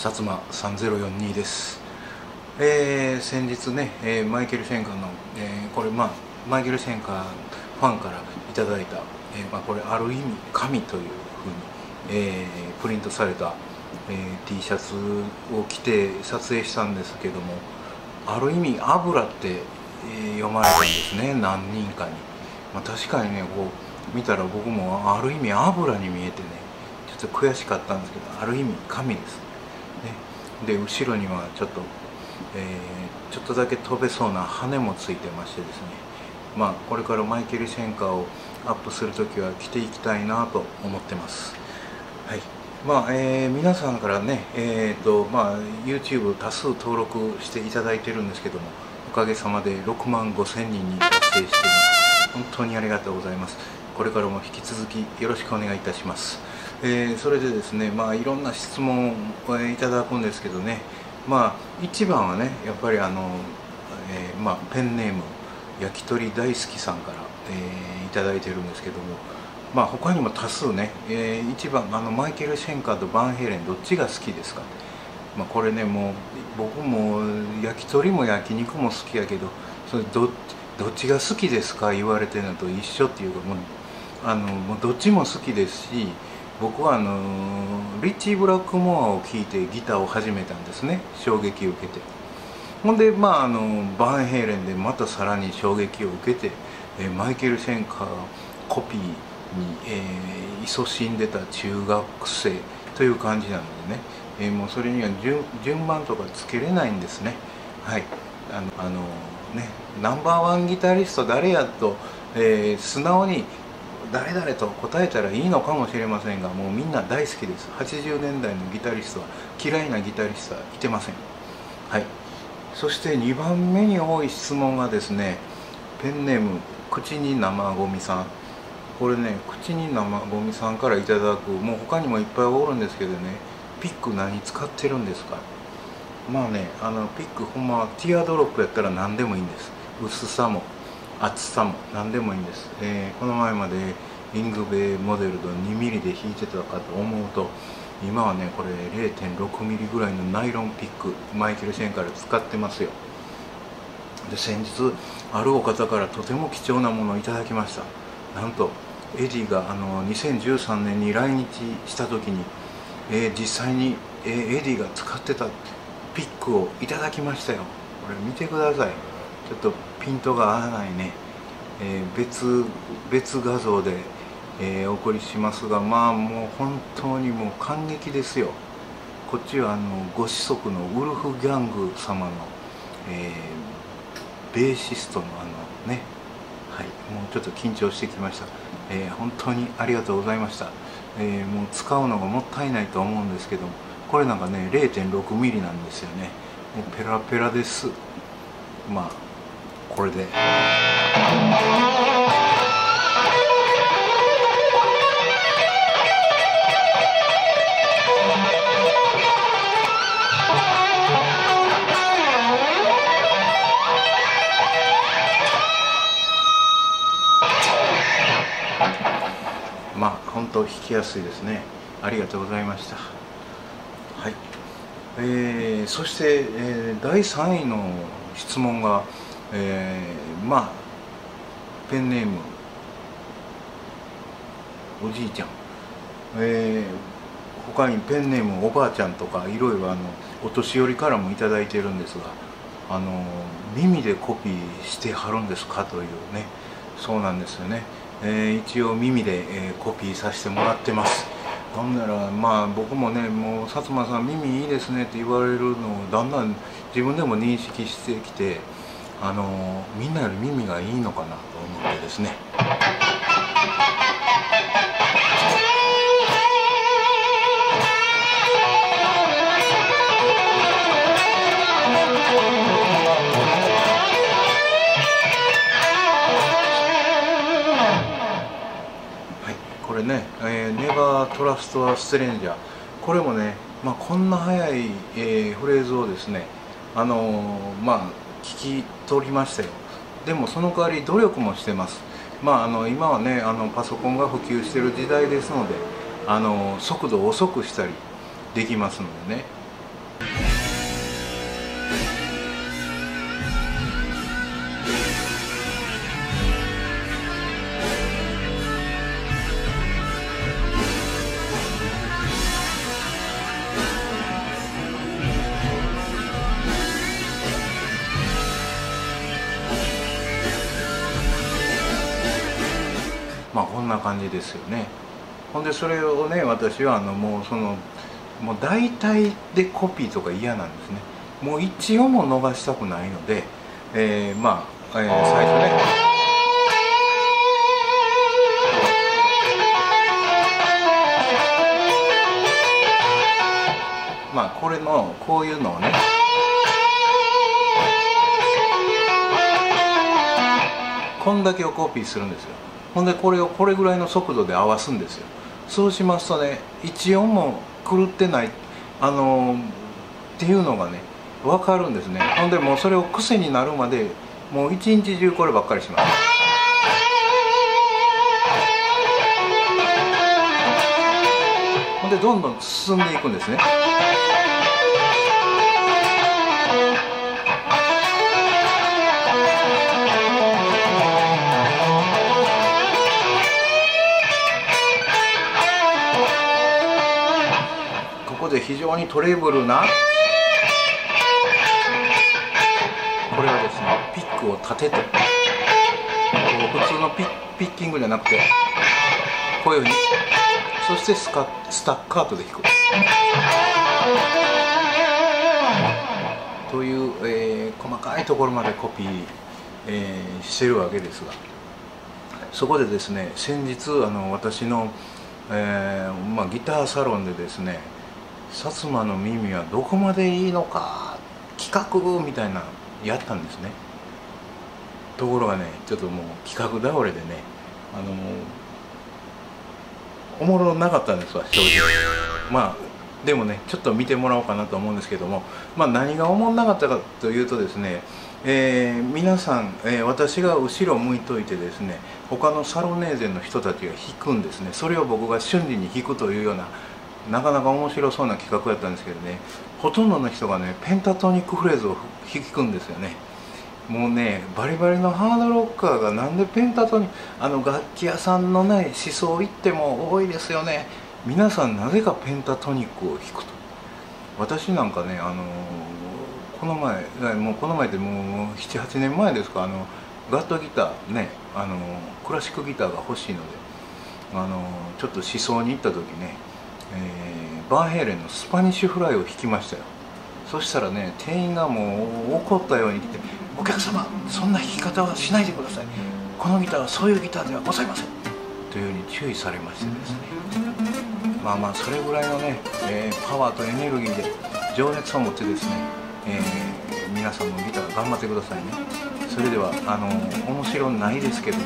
薩摩3042です。先日ね、マイケル・シェンカーの、これマイケル・シェンカーファンからいただいた、これある意味神というふうに、プリントされた、T シャツを着て撮影したんですけども、ある意味油って、読まれたんですね、何人かに。確かにね、こう見たら僕もある意味油に見えてね、ちょっと悔しかったんですけど、ある意味神です、ね、で後ろにはちょっとだけ飛べそうな羽もついてましてですね、これからマイケル・シェンカーをアップするときは着ていきたいなと思ってます。はい。皆さんからね、YouTube 多数登録していただいてるんですけども、おかげさまで6万5千人に達成しています。本当にありがとうございます。これからも引き続きよろしくお願いいたします。それでですね、いろんな質問をいただくんですけどね、一番はね、やっぱりペンネーム焼き鳥大好きさんから、いただいてるんですけども、他にも多数ね、一番マイケル・シェンカーとバンヘイレンどっちが好きですか。これね、もう僕も焼き鳥も焼肉も好きやけど、それどっちが好きですか言われてるのと一緒っていうか、もうどっちも好きですし、僕はリッチー・ブラックモアを聴いてギターを始めたんですね、衝撃を受けて。ほんでバンヘイレンでまたさらに衝撃を受けて、マイケル・シェンカーコピーに、勤しんでた中学生という感じなのでね、もうそれには順番とかつけれないんですね。はい。ナンバーワンギタリスト誰やと、素直に誰々と答えたらいいのかもしれませんが、もうみんな大好きです。80年代のギタリストは嫌いなギタリストはいてません。はい。そして2番目に多い質問がですね、ペンネーム口に生ゴミさん。これね、口に生ゴミさんからいただく、もう他にもいっぱいおるんですけどね、ピック何使ってるんですか。ピックほんまティアドロップやったら何でもいいんです。薄さも厚さも何でもいいんです。この前までイングベイモデルと 2mm で弾いてたかと思うと、今はねこれ 0.6mm ぐらいのナイロンピックマイケル・シェンカーで使ってますよ。で先日あるお方からとても貴重なものをいただきました。なんとエディが2013年に来日した時に、実際に、エディが使ってたピックをいただきましたよ。これ見てください。ちょっとピントが合わないね、別画像で、お送りしますが、もう本当にもう感激ですよ。こっちはご子息のウルフギャング様の、ベーシストのね、はい、もうちょっと緊張してきました。本当にありがとうございました。もう使うのがもったいないと思うんですけども、これなんかね 0.6mm なんですよね。もうペラペラです。これで本当弾きやすいですね。ありがとうございました。はい。そして、第3位の質問が、ペンネームおじいちゃん、他にペンネームおばあちゃんとかいろいろお年寄りからもいただいているんですが、耳でコピーしてはるんですかというね。そうなんですよね。一応耳で、コピーさせてもらってます。ほんなら僕もね、もう薩摩さん耳いいですねって言われるのをだんだん自分でも認識してきて、みんなより耳がいいのかなと思ってですね。これね、ネバートラストアストレンジャー、これもね、こんな速い、フレーズをですね、聞き取りましたよ。でもその代わり努力もしてます。今はねパソコンが普及している時代ですので、速度を遅くしたりできますのでね、 まあこんな感じですよね。ほんでそれをね、私はもう大体でコピーとか嫌なんですね。もう一音も伸ばしたくないので、まあ、最初ね、まあこれのこういうのをね、こんだけをコピーするんですよ。ほんでこれをこれぐらいの速度で合わすんですよ。そうしますとね、一音も狂ってないっていうのがね分かるんですね。ほんでもうそれを癖になるまでもう一日中こればっかりします。ほんでどんどん進んでいくんですね。ここで非常にトレブルな、これはですね、ピックを立てて、普通のピッキングじゃなくてこういうふうに、そしてスタッカートで弾くという、細かいところまでコピー、してるわけですが、そこでですね、先日私の、まあ、ギターサロンでですね、薩摩の耳はどこまでいいのか企画みたいなやったんですね。ところがね、ちょっともう企画倒れでね、おもろなかったんですわ、正直。まあでもね、ちょっと見てもらおうかなと思うんですけども、まあ何がおもろなかったかというとですね、皆さん、私が後ろ向いといてですね、他のサロネーゼの人たちが弾くんですね。それを僕が瞬時に弾くというような、なかなか面白そうな企画やったんですけどね、ほとんどの人がねペンタトニックフレーズを弾くんですよね。もうね、バリバリのハードロッカーがなんでペンタトニック、楽器屋さんのない思想行っても多いですよね。皆さんなぜかペンタトニックを弾くと。私なんかね、この前ってもう7、8年前ですか、ガットギターね、クラシックギターが欲しいので、ちょっと思想に行った時ね、バンヘイレンのスパニッシュフライを弾きましたよ。そしたらね、店員がもう怒ったように来て「お客様、そんな弾き方はしないでください。このギターはそういうギターではございません」というふうに注意されましてですね、まあまあそれぐらいのね、パワーとエネルギーで情熱を持ってですね、皆さんのギター頑張ってくださいね。それでは面白ないですけども、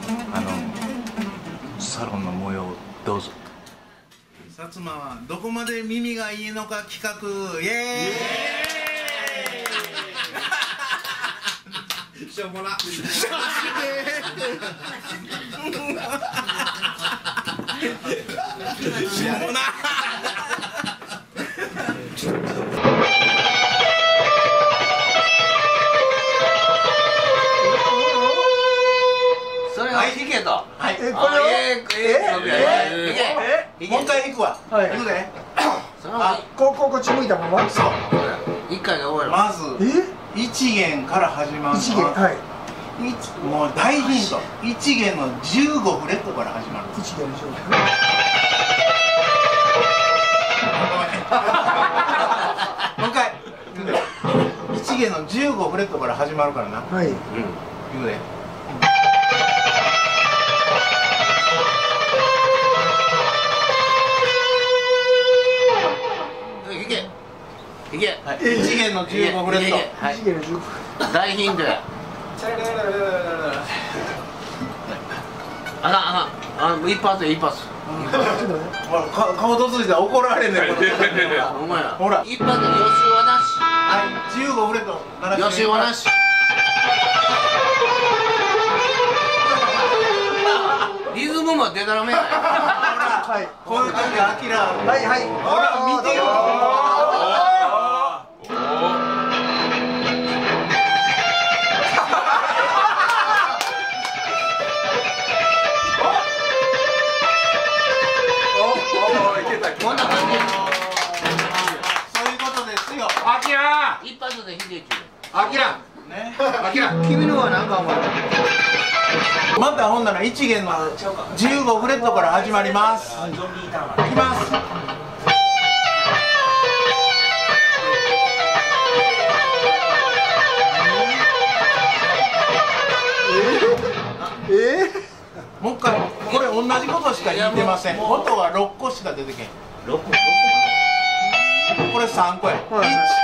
サロンの模様をどうぞ。薩摩はどこまで耳がいいのか企画、イエーイしょうもなしょうもなそれを弾けと。 はい、これをもう一回弾くわ。 はい。 弾くで。 こっち向いたまま。 そう。 一回で終わる。 まず一弦から始まる。 一弦、はい。 もう大ヒント。一弦の15フレットから始まる。 一弦の15。 もう一回。一弦の15フレットから始まるからな。 はい。 弾くで。 いけ。 一弦の15フレット。 一弦の15。 大ヒントや。一発一発。 顔とついたら怒られんねん。 お前ら。 ほら。 一発で予習はなし。 はい、15フレット。 予習はなし。リズムも出たらめや。 はい。 こういう時アキラ。 はいはい。 ほら見てよ。 こんな感じ。 そういうことですよ。 アキラ一発で秀樹。 アキラね。 アキラ君のは何かお前。 またほんなら1弦の15フレットから始まります。いきます。もう一回、これ同じことしか言ってません。音は6個しか出てけん。6個これ3個や。1、2、3、4、5、6。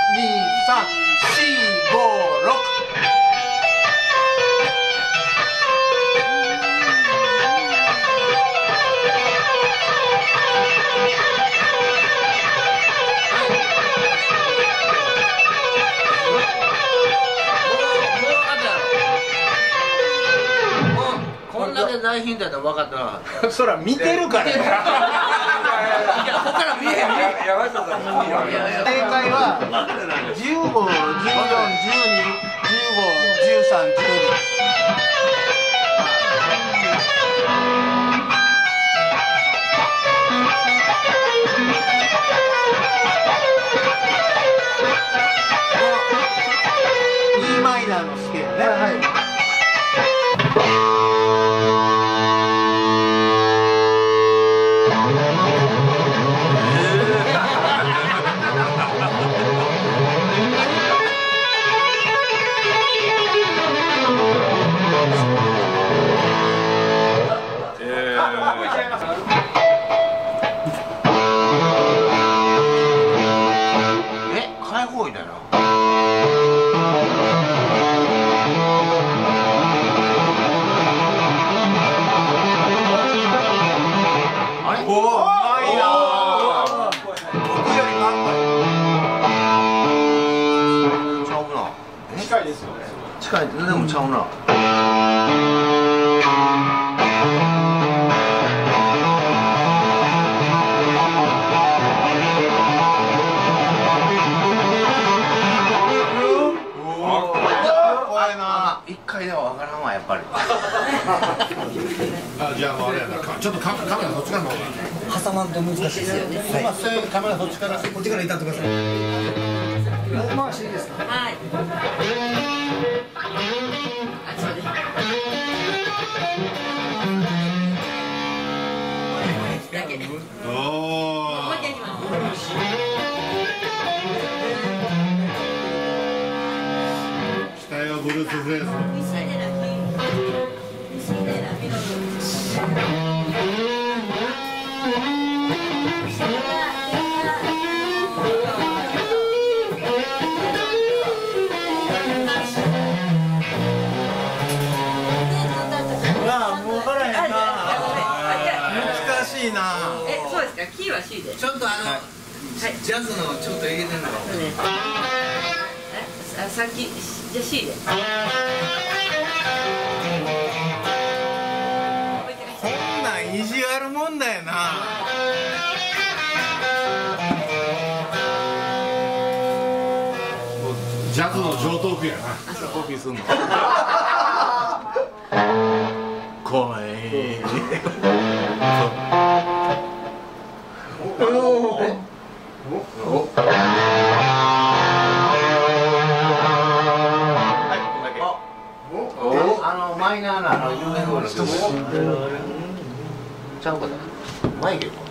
大ヒントやったら分かったな。 そら見てるから。いや、 ここから見えへん。 正解は15、14、12、15、13、12。E マイナーのスケールね。はい。 開放医だな。あれ？おお、うまいな。僕より頑張る。ちゃうな。 近いですよね。 近いってでもちゃうな。1回では分からんわやっぱり。 じゃあもうあれやな、ちょっとカメラそっちからの方が挟まんと難しいですよね。 すいません、カメラそっちから、こっちからいたってください。 回しいいですか。 はい。あ、そうです。だけ。 おお。 もう一回いきます。 下よブルース・フレーズ。 難しいな。 そうですか。キーは C で。 ちょっとジャズのちょっと入れてんのか。 さっきじゃあ C で。 こんなん意地悪もんだよな。 ジャズの上等句やな。 コピーすんの。怖い。 マイナーな有名語の曲ちゃうかな。マイケルか。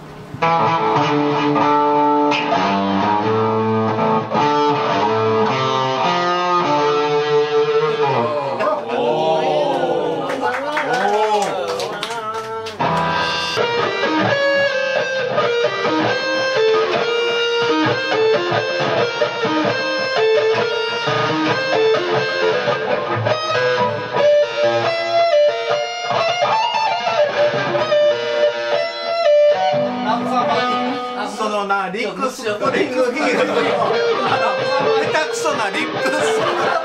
そのなリックスプリングヒールの下手くそなリックス